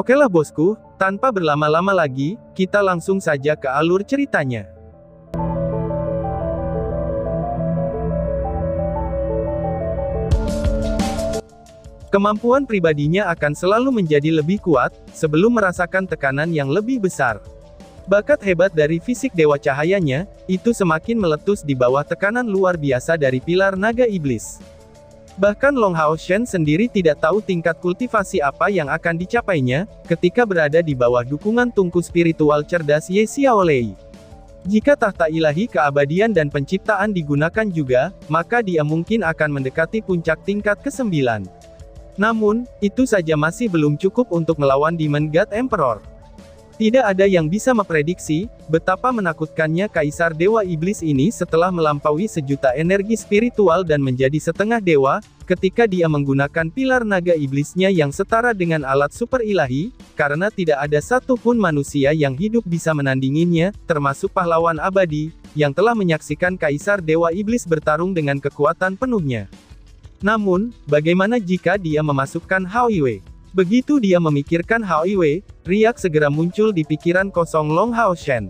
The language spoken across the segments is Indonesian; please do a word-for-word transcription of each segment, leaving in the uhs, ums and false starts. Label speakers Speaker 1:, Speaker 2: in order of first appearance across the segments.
Speaker 1: Okelah bosku, tanpa berlama-lama lagi, kita langsung saja ke alur ceritanya. Kemampuan pribadinya akan selalu menjadi lebih kuat, sebelum merasakan tekanan yang lebih besar. Bakat hebat dari fisik Dewa Cahayanya, itu semakin meletus di bawah tekanan luar biasa dari pilar naga iblis. Bahkan Long Hao Shen sendiri tidak tahu tingkat kultivasi apa yang akan dicapainya, ketika berada di bawah dukungan tungku spiritual cerdas Ye Xiaolei. Jika tahta ilahi keabadian dan penciptaan digunakan juga, maka dia mungkin akan mendekati puncak tingkat kesembilan. Namun, itu saja masih belum cukup untuk melawan Demon God Emperor. Tidak ada yang bisa memprediksi betapa menakutkannya Kaisar Dewa Iblis ini setelah melampaui sejuta energi spiritual dan menjadi setengah dewa, ketika dia menggunakan pilar naga iblisnya yang setara dengan alat super ilahi, karena tidak ada satu pun manusia yang hidup bisa menandinginya, termasuk pahlawan abadi, yang telah menyaksikan Kaisar Dewa Iblis bertarung dengan kekuatan penuhnya. Namun, bagaimana jika dia memasukkan Hao Yue? Begitu dia memikirkan Hao Yue, riak segera muncul di pikiran kosong Long Hao Shen.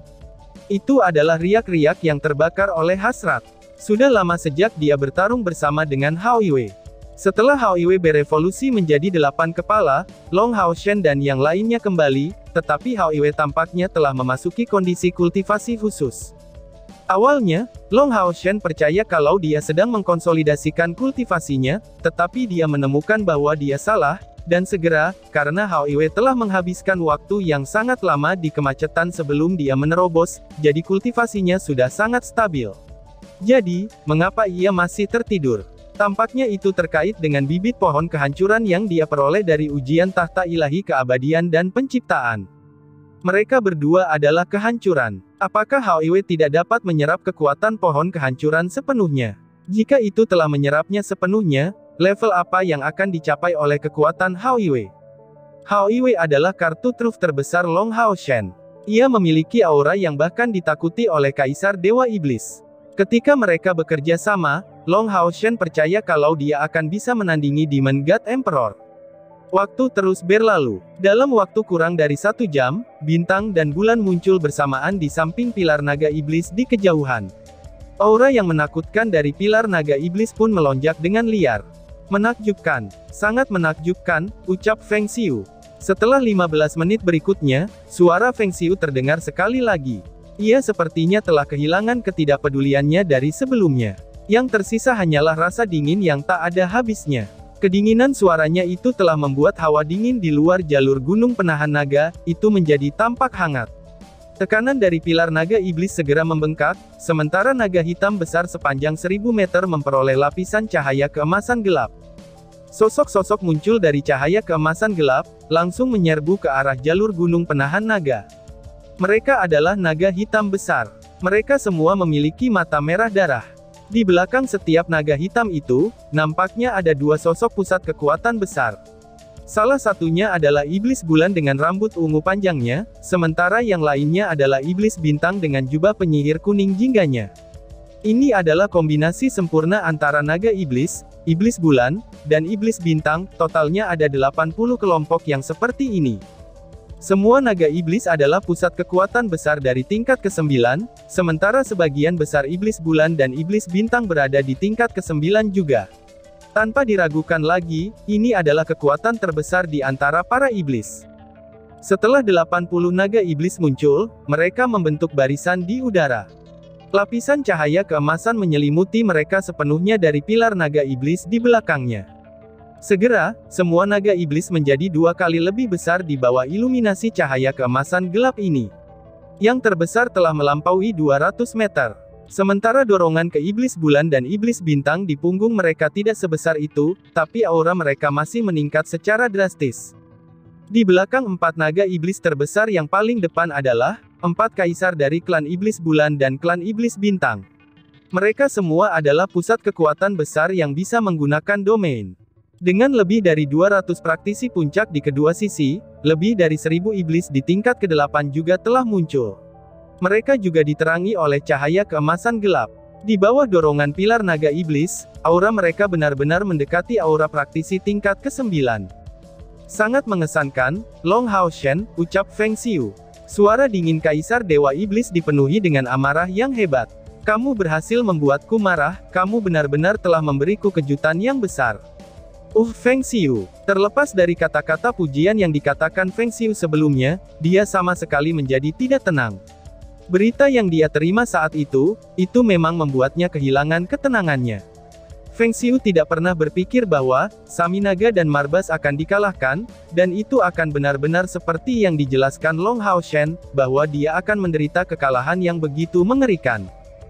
Speaker 1: Itu adalah riak-riak yang terbakar oleh hasrat. Sudah lama sejak dia bertarung bersama dengan Hao Yue. Setelah Hao Yue berevolusi menjadi delapan kepala, Long Hao Shen dan yang lainnya kembali, tetapi Hao Yue tampaknya telah memasuki kondisi kultivasi khusus. Awalnya, Long Hao Shen percaya kalau dia sedang mengkonsolidasikan kultivasinya, tetapi dia menemukan bahwa dia salah, dan segera, karena Hao Yue telah menghabiskan waktu yang sangat lama di kemacetan sebelum dia menerobos, jadi kultivasinya sudah sangat stabil. Jadi, mengapa ia masih tertidur? Tampaknya itu terkait dengan bibit pohon kehancuran yang dia peroleh dari ujian tahta ilahi keabadian dan penciptaan. Mereka berdua adalah kehancuran. Apakah Hao Yue tidak dapat menyerap kekuatan pohon kehancuran sepenuhnya? Jika itu telah menyerapnya sepenuhnya, level apa yang akan dicapai oleh kekuatan Hao Yue? Hao Yue adalah kartu truf terbesar Long Hao Shen. Ia memiliki aura yang bahkan ditakuti oleh Kaisar Dewa Iblis. Ketika mereka bekerja sama, Long Hao Shen percaya kalau dia akan bisa menandingi Demon God Emperor. Waktu terus berlalu. Dalam waktu kurang dari satu jam, bintang dan bulan muncul bersamaan di samping pilar naga iblis di kejauhan. Aura yang menakutkan dari pilar naga iblis pun melonjak dengan liar. Menakjubkan, sangat menakjubkan, ucap Feng Xiu. Setelah lima belas menit berikutnya, suara Feng Xiu terdengar sekali lagi. Ia sepertinya telah kehilangan ketidakpeduliannya dari sebelumnya. Yang tersisa hanyalah rasa dingin yang tak ada habisnya. Kedinginan suaranya itu telah membuat hawa dingin di luar jalur gunung penahan naga, itu menjadi tampak hangat. Tekanan dari pilar naga iblis segera membengkak, sementara naga hitam besar sepanjang seribu meter memperoleh lapisan cahaya keemasan gelap. Sosok-sosok muncul dari cahaya keemasan gelap, langsung menyerbu ke arah jalur gunung penahan naga. Mereka adalah naga hitam besar. Mereka semua memiliki mata merah darah. Di belakang setiap naga hitam itu, nampaknya ada dua sosok pusat kekuatan besar. Salah satunya adalah iblis bulan dengan rambut ungu panjangnya, sementara yang lainnya adalah iblis bintang dengan jubah penyihir kuning jingganya. Ini adalah kombinasi sempurna antara naga iblis, iblis bulan, dan iblis bintang, totalnya ada delapan puluh kelompok yang seperti ini. Semua naga iblis adalah pusat kekuatan besar dari tingkat kesembilan, sementara sebagian besar iblis bulan dan iblis bintang berada di tingkat kesembilan juga. Tanpa diragukan lagi, ini adalah kekuatan terbesar di antara para iblis. Setelah delapan puluh naga iblis muncul, mereka membentuk barisan di udara. Lapisan cahaya keemasan menyelimuti mereka sepenuhnya dari pilar naga iblis di belakangnya. Segera, semua naga iblis menjadi dua kali lebih besar di bawah iluminasi cahaya keemasan gelap ini. Yang terbesar telah melampaui dua ratus meter. Sementara dorongan ke iblis bulan dan iblis bintang di punggung mereka tidak sebesar itu, tapi aura mereka masih meningkat secara drastis. Di belakang empat naga iblis terbesar yang paling depan adalah empat kaisar dari klan iblis bulan dan klan iblis bintang. Mereka semua adalah pusat kekuatan besar yang bisa menggunakan domain. Dengan lebih dari dua ratus praktisi puncak di kedua sisi, lebih dari seribu iblis di tingkat kedelapan juga telah muncul. Mereka juga diterangi oleh cahaya keemasan gelap. Di bawah dorongan pilar naga iblis, aura mereka benar-benar mendekati aura praktisi tingkat kesembilan. Sangat mengesankan, Long Hao Shen, ucap Feng Xiu. Suara dingin Kaisar Dewa Iblis dipenuhi dengan amarah yang hebat. Kamu berhasil membuatku marah, kamu benar-benar telah memberiku kejutan yang besar. Uh Feng Xiu. Terlepas dari kata-kata pujian yang dikatakan Feng Xiu sebelumnya, dia sama sekali menjadi tidak tenang. Berita yang dia terima saat itu, itu memang membuatnya kehilangan ketenangannya. Feng Xiu tidak pernah berpikir bahwa Saminaga dan Marbas akan dikalahkan, dan itu akan benar-benar seperti yang dijelaskan Long Hao Shen, bahwa dia akan menderita kekalahan yang begitu mengerikan.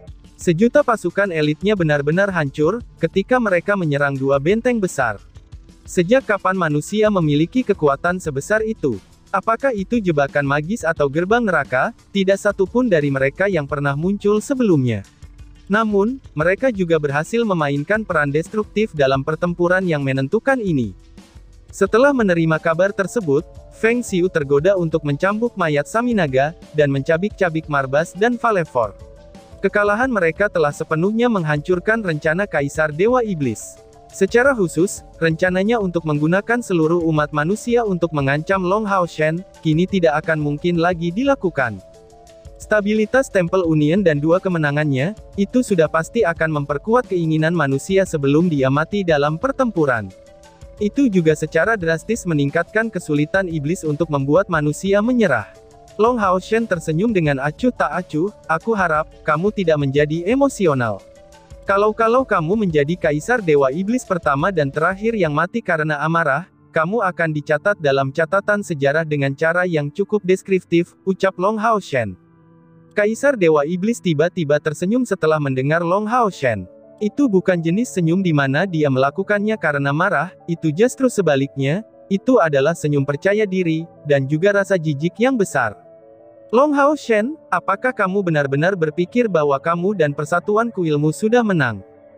Speaker 1: Sejuta pasukan elitnya benar-benar hancur, ketika mereka menyerang dua benteng besar. Sejak kapan manusia memiliki kekuatan sebesar itu? Apakah itu jebakan magis atau gerbang neraka? Tidak satu pun dari mereka yang pernah muncul sebelumnya. Namun, mereka juga berhasil memainkan peran destruktif dalam pertempuran yang menentukan ini. Setelah menerima kabar tersebut, Feng Xiu tergoda untuk mencambuk mayat Saminaga, dan mencabik-cabik Marbas dan Valefor. Kekalahan mereka telah sepenuhnya menghancurkan rencana Kaisar Dewa Iblis. Secara khusus, rencananya untuk menggunakan seluruh umat manusia untuk mengancam Long Hao Shen, kini tidak akan mungkin lagi dilakukan. Stabilitas Temple Union dan dua kemenangannya, itu sudah pasti akan memperkuat keinginan manusia sebelum dia mati dalam pertempuran. Itu juga secara drastis meningkatkan kesulitan iblis untuk membuat manusia menyerah. Long Hao Shen tersenyum dengan acuh tak acuh, aku harap, kamu tidak menjadi emosional. Kalau-kalau kamu menjadi Kaisar Dewa Iblis pertama dan terakhir yang mati karena amarah, kamu akan dicatat dalam catatan sejarah dengan cara yang cukup deskriptif, ucap Long Hao Shen. Kaisar Dewa Iblis tiba-tiba tersenyum setelah mendengar Long Hao Shen. Itu bukan jenis senyum di mana dia melakukannya karena marah, itu justru sebaliknya, itu adalah senyum percaya diri, dan juga rasa jijik yang besar. Long Hao Shen, apakah kamu benar-benar berpikir bahwa kamu dan persatuan kuilmu sudah menang?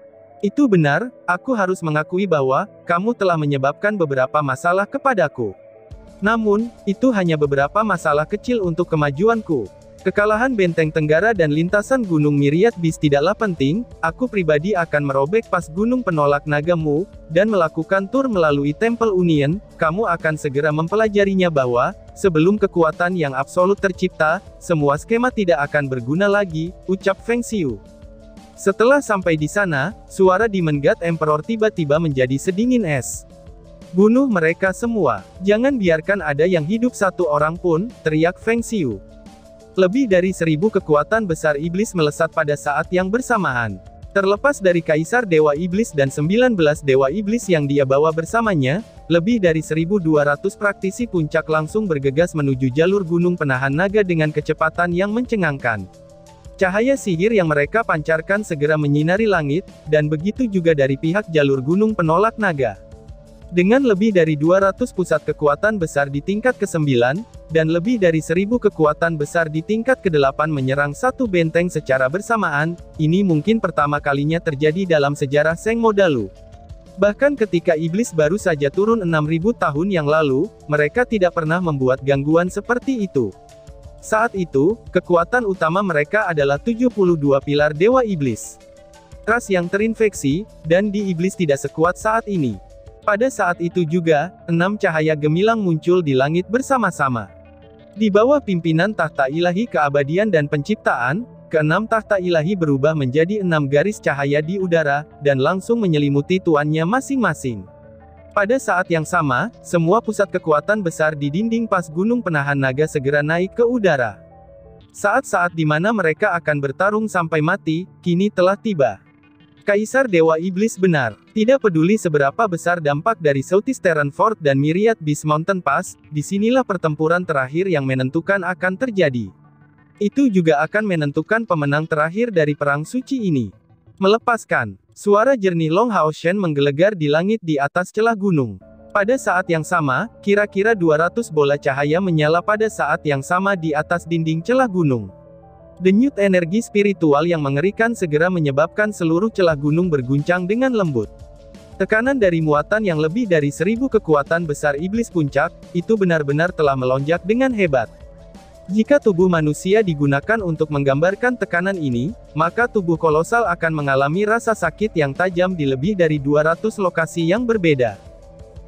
Speaker 1: Itu benar, aku harus mengakui bahwa, kamu telah menyebabkan beberapa masalah kepadaku. Namun, itu hanya beberapa masalah kecil untuk kemajuanku. Kekalahan Benteng Tenggara dan lintasan Gunung Myriad Beast tidaklah penting, aku pribadi akan merobek pas Gunung Penolak Nagamu, dan melakukan tur melalui Temple Union, kamu akan segera mempelajarinya bahwa, sebelum kekuatan yang absolut tercipta, semua skema tidak akan berguna lagi, ucap Feng Xiu. Setelah sampai di sana, suara Demon God Emperor tiba-tiba menjadi sedingin es. Bunuh mereka semua, jangan biarkan ada yang hidup satu orang pun, teriak Feng Xiu. Lebih dari seribu kekuatan besar iblis melesat pada saat yang bersamaan. Terlepas dari Kaisar Dewa Iblis dan sembilan belas Dewa Iblis yang dia bawa bersamanya, lebih dari seribu dua ratus praktisi puncak langsung bergegas menuju jalur gunung penahan naga dengan kecepatan yang mencengangkan. Cahaya sihir yang mereka pancarkan segera menyinari langit, dan begitu juga dari pihak jalur gunung penolak naga. Dengan lebih dari dua ratus pusat kekuatan besar di tingkat kesembilan, dan lebih dari seribu kekuatan besar di tingkat kedelapan menyerang satu benteng secara bersamaan, ini mungkin pertama kalinya terjadi dalam sejarah Seng Modalu. Bahkan ketika iblis baru saja turun enam ribu tahun yang lalu, mereka tidak pernah membuat gangguan seperti itu. Saat itu, kekuatan utama mereka adalah tujuh puluh dua pilar Dewa Iblis. Ras yang terinfeksi, dan di iblis tidak sekuat saat ini. Pada saat itu juga, enam cahaya gemilang muncul di langit bersama-sama. Di bawah pimpinan tahta ilahi keabadian dan penciptaan, keenam tahta ilahi berubah menjadi enam garis cahaya di udara, dan langsung menyelimuti tuannya masing-masing. Pada saat yang sama, semua pusat kekuatan besar di dinding pas Gunung Penahan Naga segera naik ke udara. Saat-saat di mana mereka akan bertarung sampai mati, kini telah tiba. Kaisar Dewa Iblis benar. Tidak peduli seberapa besar dampak dari Southeastern Fort dan Myriad Beast Mountain Pass, disinilah pertempuran terakhir yang menentukan akan terjadi. Itu juga akan menentukan pemenang terakhir dari perang suci ini. Melepaskan. Suara jernih Long Hao Shen menggelegar di langit di atas celah gunung. Pada saat yang sama, kira-kira dua ratus bola cahaya menyala pada saat yang sama di atas dinding celah gunung. Denyut energi spiritual yang mengerikan segera menyebabkan seluruh celah gunung berguncang dengan lembut. Tekanan dari muatan yang lebih dari seribu kekuatan besar iblis puncak, itu benar-benar telah melonjak dengan hebat. Jika tubuh manusia digunakan untuk menggambarkan tekanan ini, maka tubuh kolosal akan mengalami rasa sakit yang tajam di lebih dari dua ratus lokasi yang berbeda.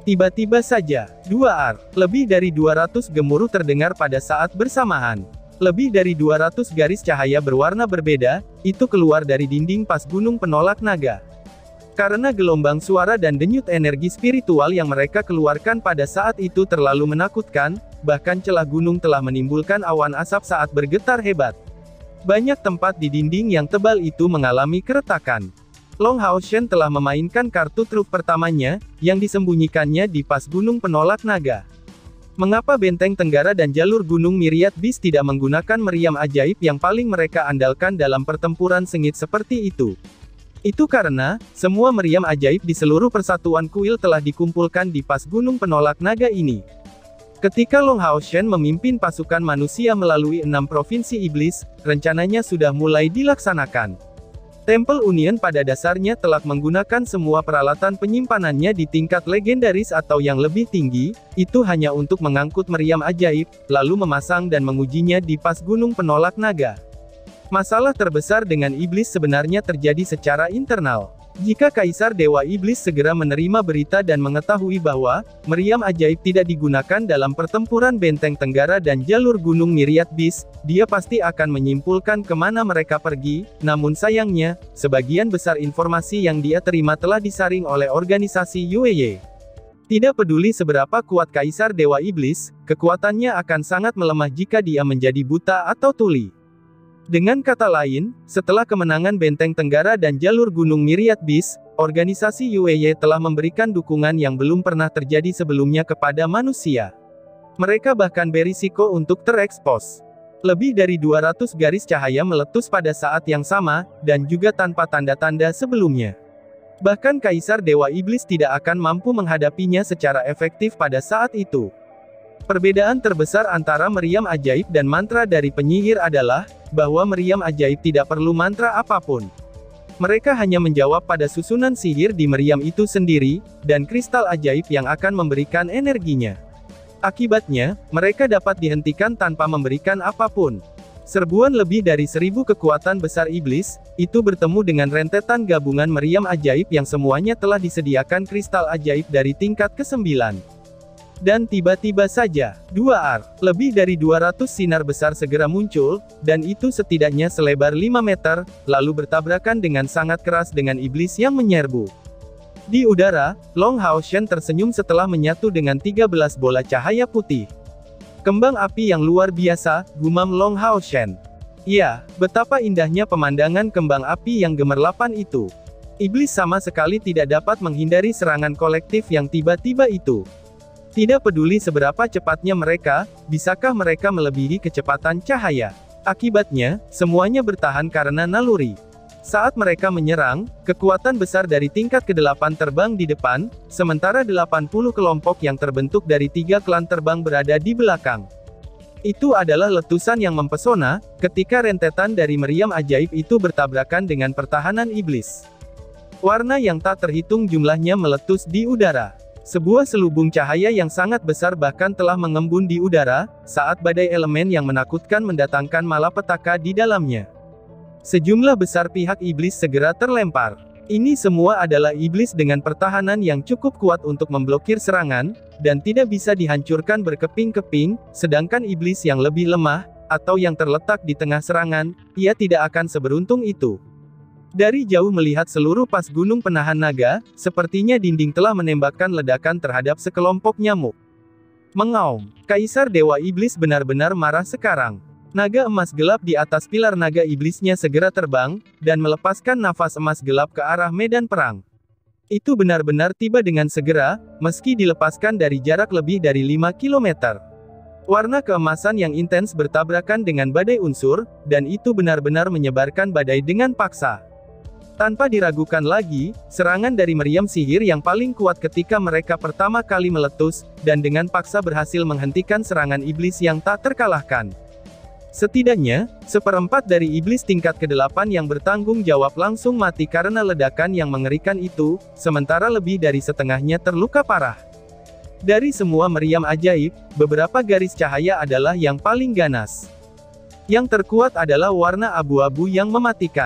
Speaker 1: Tiba-tiba saja, dua ar, lebih dari dua ratus gemuruh terdengar pada saat bersamaan. Lebih dari dua ratus garis cahaya berwarna berbeda, itu keluar dari dinding pas gunung penolak naga. Karena gelombang suara dan denyut energi spiritual yang mereka keluarkan pada saat itu terlalu menakutkan, bahkan celah gunung telah menimbulkan awan asap saat bergetar hebat. Banyak tempat di dinding yang tebal itu mengalami keretakan. Long Hao Shen telah memainkan kartu truf pertamanya, yang disembunyikannya di pas gunung penolak naga. Mengapa benteng Tenggara dan jalur gunung Myriad Beast tidak menggunakan meriam ajaib yang paling mereka andalkan dalam pertempuran sengit seperti itu? Itu karena, semua meriam ajaib di seluruh persatuan kuil telah dikumpulkan di pas gunung penolak naga ini. Ketika Long Hao Shen memimpin pasukan manusia melalui enam provinsi iblis, rencananya sudah mulai dilaksanakan. Temple Union pada dasarnya telah menggunakan semua peralatan penyimpanannya di tingkat legendaris atau yang lebih tinggi, itu hanya untuk mengangkut meriam ajaib, lalu memasang dan mengujinya di pas gunung penolak naga. Masalah terbesar dengan iblis sebenarnya terjadi secara internal. Jika Kaisar Dewa Iblis segera menerima berita dan mengetahui bahwa meriam ajaib tidak digunakan dalam pertempuran benteng Tenggara dan jalur gunung Myriad Beast, dia pasti akan menyimpulkan kemana mereka pergi, namun sayangnya, sebagian besar informasi yang dia terima telah disaring oleh organisasi U E Y. Tidak peduli seberapa kuat Kaisar Dewa Iblis, kekuatannya akan sangat melemah jika dia menjadi buta atau tuli. Dengan kata lain, setelah kemenangan benteng Tenggara dan jalur gunung Myriad Beast, organisasi U E Y telah memberikan dukungan yang belum pernah terjadi sebelumnya kepada manusia. Mereka bahkan berisiko untuk terekspos. Lebih dari dua ratus garis cahaya meletus pada saat yang sama, dan juga tanpa tanda-tanda sebelumnya. Bahkan Kaisar Dewa Iblis tidak akan mampu menghadapinya secara efektif pada saat itu. Perbedaan terbesar antara meriam ajaib dan mantra dari penyihir adalah, bahwa meriam ajaib tidak perlu mantra apapun. Mereka hanya menjawab pada susunan sihir di meriam itu sendiri, dan kristal ajaib yang akan memberikan energinya. Akibatnya, mereka dapat dihentikan tanpa memberikan apapun. Serbuan lebih dari seribu kekuatan besar iblis, itu bertemu dengan rentetan gabungan meriam ajaib yang semuanya telah disediakan kristal ajaib dari tingkat kesembilan. Dan tiba-tiba saja, dua ar, lebih dari dua ratus sinar besar segera muncul, dan itu setidaknya selebar lima meter, lalu bertabrakan dengan sangat keras dengan iblis yang menyerbu. Di udara, Long Hao Shen tersenyum setelah menyatu dengan tiga belas bola cahaya putih. Kembang api yang luar biasa, gumam Long Hao Shen. Ya, betapa indahnya pemandangan kembang api yang gemerlapan itu. Iblis sama sekali tidak dapat menghindari serangan kolektif yang tiba-tiba itu. Tidak peduli seberapa cepatnya mereka, bisakah mereka melebihi kecepatan cahaya? Akibatnya, semuanya bertahan karena naluri. Saat mereka menyerang, kekuatan besar dari tingkat kedelapan terbang di depan, sementara delapan puluh kelompok yang terbentuk dari tiga klan terbang berada di belakang. Itu adalah letusan yang mempesona, ketika rentetan dari meriam ajaib itu bertabrakan dengan pertahanan iblis. Warna yang tak terhitung jumlahnya meletus di udara. Sebuah selubung cahaya yang sangat besar bahkan telah mengembun di udara, saat badai elemen yang menakutkan mendatangkan malapetaka di dalamnya. Sejumlah besar pihak iblis segera terlempar. Ini semua adalah iblis dengan pertahanan yang cukup kuat untuk memblokir serangan, dan tidak bisa dihancurkan berkeping-keping, sedangkan iblis yang lebih lemah, atau yang terletak di tengah serangan, ia tidak akan seberuntung itu. Dari jauh melihat seluruh pas gunung penahan naga, sepertinya dinding telah menembakkan ledakan terhadap sekelompok nyamuk. Mengaum, Kaisar Dewa Iblis benar-benar marah sekarang. Naga emas gelap di atas pilar naga iblisnya segera terbang, dan melepaskan nafas emas gelap ke arah medan perang. Itu benar-benar tiba dengan segera, meski dilepaskan dari jarak lebih dari lima kilometer. Warna keemasan yang intens bertabrakan dengan badai unsur, dan itu benar-benar menyebarkan badai dengan paksa. Tanpa diragukan lagi, serangan dari meriam sihir yang paling kuat ketika mereka pertama kali meletus, dan dengan paksa berhasil menghentikan serangan iblis yang tak terkalahkan. Setidaknya, seperempat dari iblis tingkat kedelapan yang bertanggung jawab langsung mati karena ledakan yang mengerikan itu, sementara lebih dari setengahnya terluka parah. Dari semua meriam ajaib, beberapa garis cahaya adalah yang paling ganas. Yang terkuat adalah warna abu-abu yang mematikan.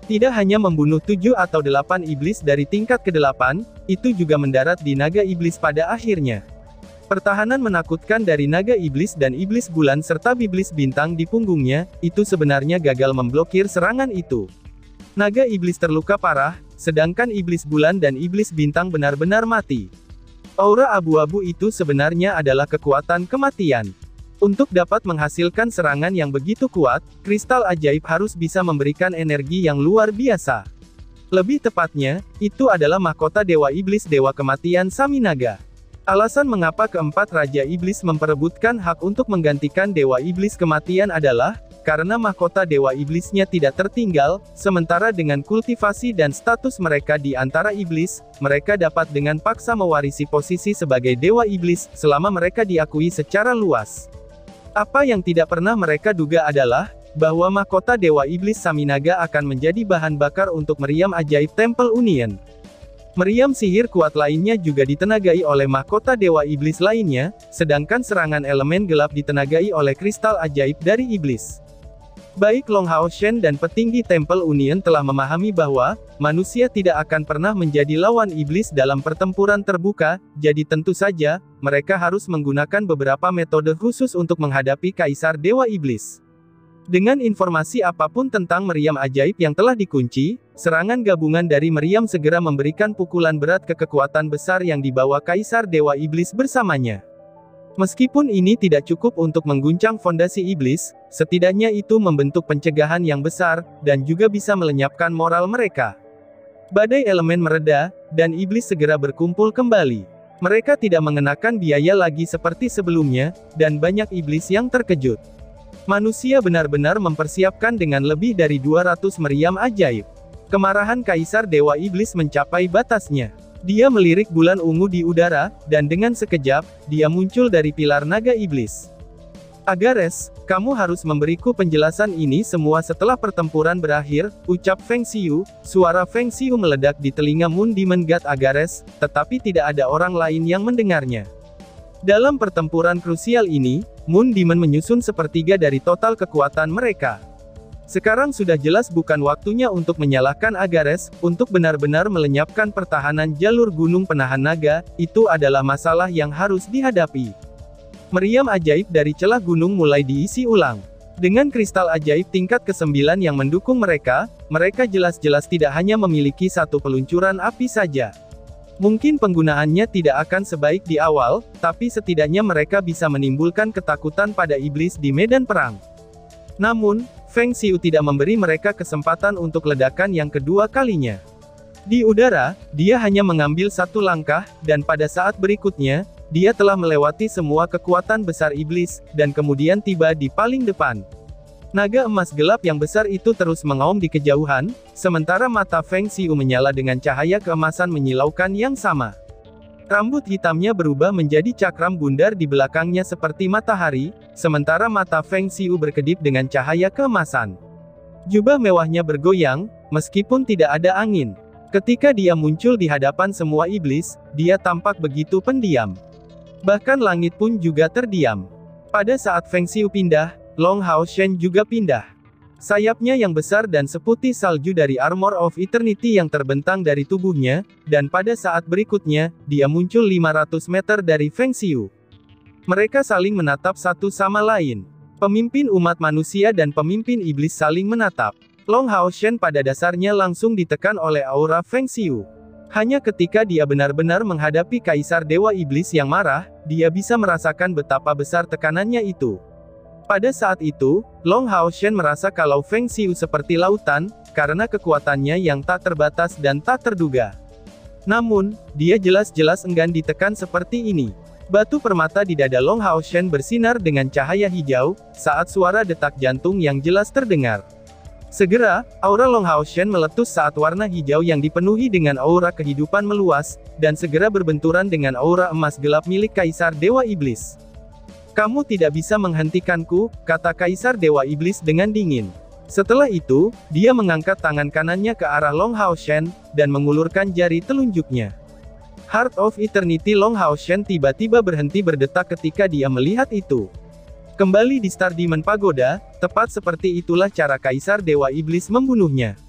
Speaker 1: Tidak hanya membunuh tujuh atau delapan iblis dari tingkat kedelapan, itu juga mendarat di naga iblis pada akhirnya. Pertahanan menakutkan dari naga iblis dan iblis bulan serta biblis bintang di punggungnya, itu sebenarnya gagal memblokir serangan itu. Naga iblis terluka parah, sedangkan iblis bulan dan iblis bintang benar-benar mati. Aura abu-abu itu sebenarnya adalah kekuatan kematian. Untuk dapat menghasilkan serangan yang begitu kuat, kristal ajaib harus bisa memberikan energi yang luar biasa. Lebih tepatnya, itu adalah mahkota Dewa Iblis Dewa Kematian Saminaga. Alasan mengapa keempat Raja Iblis memperebutkan hak untuk menggantikan Dewa Iblis Kematian adalah, karena mahkota Dewa Iblisnya tidak tertinggal, sementara dengan kultivasi dan status mereka di antara iblis, mereka dapat dengan paksa mewarisi posisi sebagai Dewa Iblis, selama mereka diakui secara luas. Apa yang tidak pernah mereka duga adalah, bahwa mahkota Dewa Iblis Saminaga akan menjadi bahan bakar untuk meriam ajaib Temple Union. Meriam sihir kuat lainnya juga ditenagai oleh mahkota Dewa Iblis lainnya, sedangkan serangan elemen gelap ditenagai oleh kristal ajaib dari iblis. Baik Long Hao Shen dan petinggi Temple Union telah memahami bahwa, manusia tidak akan pernah menjadi lawan iblis dalam pertempuran terbuka, jadi tentu saja, mereka harus menggunakan beberapa metode khusus untuk menghadapi Kaisar Dewa Iblis. Dengan informasi apapun tentang meriam ajaib yang telah dikunci, serangan gabungan dari meriam segera memberikan pukulan berat ke kekuatan besar yang dibawa Kaisar Dewa Iblis bersamanya. Meskipun ini tidak cukup untuk mengguncang fondasi iblis, setidaknya itu membentuk pencegahan yang besar, dan juga bisa melenyapkan moral mereka. Badai elemen mereda, dan iblis segera berkumpul kembali. Mereka tidak mengenakan biaya lagi seperti sebelumnya, dan banyak iblis yang terkejut. Manusia benar-benar mempersiapkan dengan lebih dari dua ratus meriam ajaib. Kemarahan Kaisar Dewa Iblis mencapai batasnya. Dia melirik bulan ungu di udara, dan dengan sekejap, dia muncul dari pilar naga iblis. Agares, kamu harus memberiku penjelasan ini semua setelah pertempuran berakhir, ucap Feng Xiu. Suara Feng Xiu meledak di telinga Moon Demon God Agares, tetapi tidak ada orang lain yang mendengarnya. Dalam pertempuran krusial ini, Moon Demon menyusun sepertiga dari total kekuatan mereka. Sekarang sudah jelas bukan waktunya untuk menyalahkan Agares, untuk benar-benar melenyapkan pertahanan jalur gunung penahan naga, itu adalah masalah yang harus dihadapi. Meriam ajaib dari celah gunung mulai diisi ulang. Dengan kristal ajaib tingkat kesembilan yang mendukung mereka, mereka jelas-jelas tidak hanya memiliki satu peluncuran api saja. Mungkin penggunaannya tidak akan sebaik di awal, tapi setidaknya mereka bisa menimbulkan ketakutan pada iblis di medan perang. Namun, Feng Xiu tidak memberi mereka kesempatan untuk ledakan yang kedua kalinya. Di udara, dia hanya mengambil satu langkah, dan pada saat berikutnya, dia telah melewati semua kekuatan besar iblis, dan kemudian tiba di paling depan. Naga emas gelap yang besar itu terus mengaum di kejauhan, sementara mata Feng Xiu menyala dengan cahaya keemasan menyilaukan yang sama. Rambut hitamnya berubah menjadi cakram bundar di belakangnya seperti matahari, sementara mata Feng Xiu berkedip dengan cahaya keemasan. Jubah mewahnya bergoyang, meskipun tidak ada angin. Ketika dia muncul di hadapan semua iblis, dia tampak begitu pendiam. Bahkan langit pun juga terdiam. Pada saat Feng Xiu pindah, Long Hao Shen juga pindah. Sayapnya yang besar dan seputih salju dari Armor of Eternity yang terbentang dari tubuhnya, dan pada saat berikutnya, dia muncul lima ratus meter dari Feng Xiu. Mereka saling menatap satu sama lain. Pemimpin umat manusia dan pemimpin iblis saling menatap. Long Hao Shen pada dasarnya langsung ditekan oleh aura Feng Xiu. Hanya ketika dia benar-benar menghadapi Kaisar Dewa Iblis yang marah, dia bisa merasakan betapa besar tekanannya itu. Pada saat itu, Long Hao Shen merasa kalau Feng Xiu seperti lautan, karena kekuatannya yang tak terbatas dan tak terduga. Namun, dia jelas-jelas enggan ditekan seperti ini. Batu permata di dada Long Hao Shen bersinar dengan cahaya hijau, saat suara detak jantung yang jelas terdengar. Segera, aura Long Hao Shen meletus saat warna hijau yang dipenuhi dengan aura kehidupan meluas, dan segera berbenturan dengan aura emas gelap milik Kaisar Dewa Iblis. Kamu tidak bisa menghentikanku, kata Kaisar Dewa Iblis dengan dingin. Setelah itu, dia mengangkat tangan kanannya ke arah Long Hao Shen, dan mengulurkan jari telunjuknya. Heart of Eternity Long Hao Shen tiba-tiba berhenti berdetak ketika dia melihat itu. Kembali di Star Demon Pagoda, tepat seperti itulah cara Kaisar Dewa Iblis membunuhnya.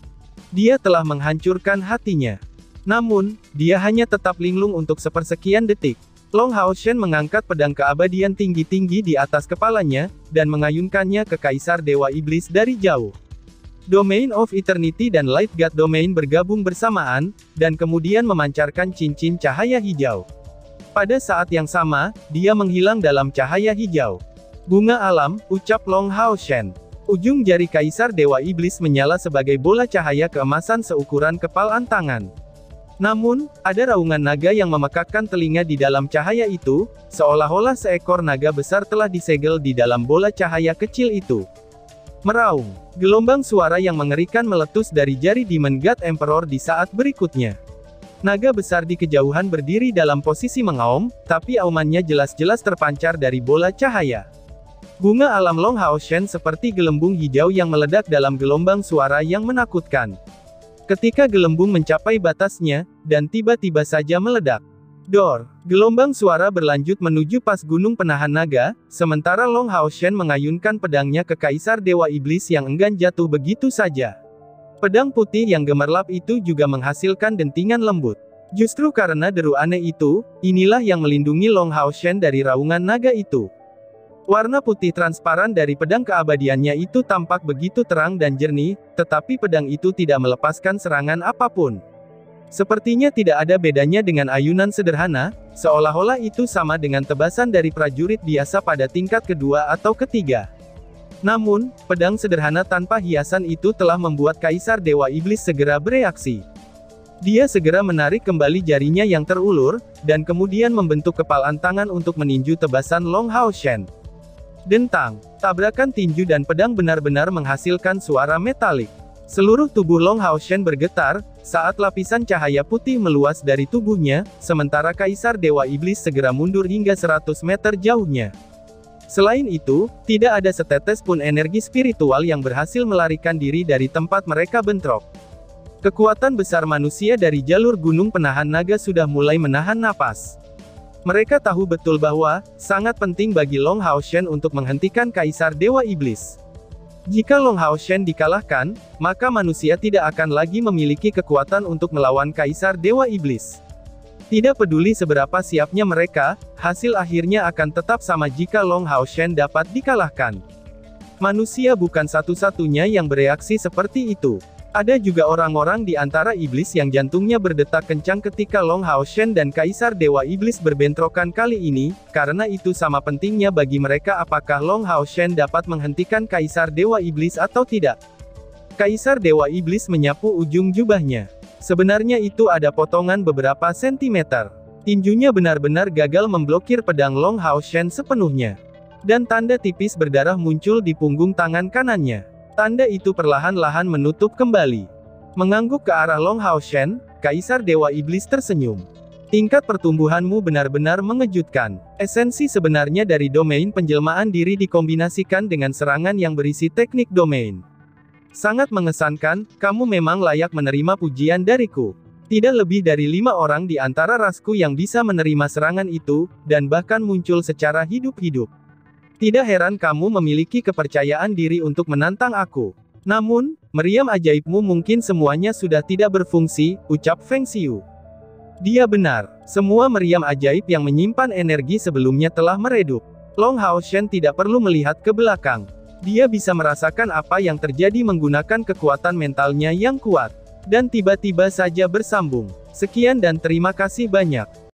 Speaker 1: Dia telah menghancurkan hatinya. Namun, dia hanya tetap linglung untuk sepersekian detik. Long Hao Shen mengangkat pedang keabadian tinggi-tinggi di atas kepalanya, dan mengayunkannya ke Kaisar Dewa Iblis dari jauh. Domain of Eternity dan Light God Domain bergabung bersamaan, dan kemudian memancarkan cincin cahaya hijau. Pada saat yang sama, dia menghilang dalam cahaya hijau. Bunga alam, ucap Long Hao Shen. Ujung jari Kaisar Dewa Iblis menyala sebagai bola cahaya keemasan seukuran kepalan tangan. Namun, ada raungan naga yang memekakkan telinga di dalam cahaya itu, seolah-olah seekor naga besar telah disegel di dalam bola cahaya kecil itu. Meraung. Gelombang suara yang mengerikan meletus dari jari Demon God Emperor di saat berikutnya. Naga besar di kejauhan berdiri dalam posisi mengaum, tapi aumannya jelas-jelas terpancar dari bola cahaya. Bunga alam Long Hao Shen seperti gelembung hijau yang meledak dalam gelombang suara yang menakutkan. Ketika gelembung mencapai batasnya, dan tiba-tiba saja meledak. Dor! Gelombang suara berlanjut menuju pas gunung penahan naga, sementara Long Hao Shen mengayunkan pedangnya ke Kaisar Dewa Iblis yang enggan jatuh begitu saja. Pedang putih yang gemerlap itu juga menghasilkan dentingan lembut. Justru karena deru aneh itu, inilah yang melindungi Long Hao Shen dari raungan naga itu. Warna putih transparan dari pedang keabadiannya itu tampak begitu terang dan jernih, tetapi pedang itu tidak melepaskan serangan apapun. Sepertinya tidak ada bedanya dengan ayunan sederhana, seolah-olah itu sama dengan tebasan dari prajurit biasa pada tingkat kedua atau ketiga. Namun, pedang sederhana tanpa hiasan itu telah membuat Kaisar Dewa Iblis segera bereaksi. Dia segera menarik kembali jarinya yang terulur, dan kemudian membentuk kepalan tangan untuk meninju tebasan Long Hao Shen. Dentang, tabrakan tinju dan pedang benar-benar menghasilkan suara metalik. Seluruh tubuh Long Hao Shen bergetar, saat lapisan cahaya putih meluas dari tubuhnya, sementara Kaisar Dewa Iblis segera mundur hingga seratus meter jauhnya. Selain itu, tidak ada setetes pun energi spiritual yang berhasil melarikan diri dari tempat mereka bentrok. Kekuatan besar manusia dari jalur gunung penahan naga sudah mulai menahan napas. Mereka tahu betul bahwa, sangat penting bagi Long Hao Shen untuk menghentikan Kaisar Dewa Iblis. Jika Long Hao Shen dikalahkan, maka manusia tidak akan lagi memiliki kekuatan untuk melawan Kaisar Dewa Iblis. Tidak peduli seberapa siapnya mereka, hasil akhirnya akan tetap sama jika Long Hao Shen dapat dikalahkan. Manusia bukan satu-satunya yang bereaksi seperti itu. Ada juga orang-orang di antara iblis yang jantungnya berdetak kencang ketika Long Hao Shen dan Kaisar Dewa Iblis berbentrokan kali ini, karena itu sama pentingnya bagi mereka apakah Long Hao Shen dapat menghentikan Kaisar Dewa Iblis atau tidak. Kaisar Dewa Iblis menyapu ujung jubahnya. Sebenarnya itu ada potongan beberapa sentimeter. Tinjunya benar-benar gagal memblokir pedang Long Hao Shen sepenuhnya. Dan tanda tipis berdarah muncul di punggung tangan kanannya. Tanda itu perlahan-lahan menutup kembali. Mengangguk ke arah Long Hao Shen, Kaisar Dewa Iblis tersenyum. Tingkat pertumbuhanmu benar-benar mengejutkan. Esensi sebenarnya dari domain penjelmaan diri dikombinasikan dengan serangan yang berisi teknik domain. Sangat mengesankan, kamu memang layak menerima pujian dariku. Tidak lebih dari lima orang di antara rasku yang bisa menerima serangan itu, dan bahkan muncul secara hidup-hidup. Tidak heran kamu memiliki kepercayaan diri untuk menantang aku. Namun, meriam ajaibmu mungkin semuanya sudah tidak berfungsi, ucap Feng Xiu. Dia benar. Semua meriam ajaib yang menyimpan energi sebelumnya telah meredup. Long Hao Shen tidak perlu melihat ke belakang. Dia bisa merasakan apa yang terjadi menggunakan kekuatan mentalnya yang kuat. Dan tiba-tiba saja bersambung. Sekian dan terima kasih banyak.